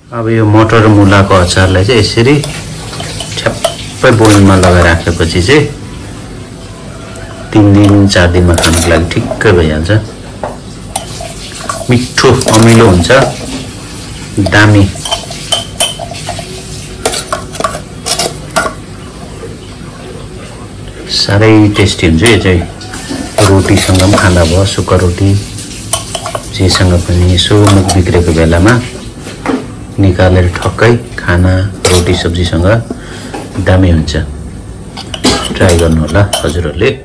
अब यो मटर र मुलाको अचारलाई चाहिँ यसरी ठ्याप्पै बोइलमा लगाएर राखेपछि चाहिँ 3 दिन 4 दिनमा खानको लागि ठिक्कै भइहाल्छ। मिठो अमिलो हुन्छ, दामी। साह्रै टेस्टी हुन्छ यो चाहिँ। रोटीसँग पनि खाँदा भयो, सुक्खा रोटी जेसँग पनि यसो मुख बिग्रेको बेलामा निकालेर ठक्कै खाना रोटी सब्जीसँग दामी हुन्छ। ट्राई गर्नु होला हजुरहरूले।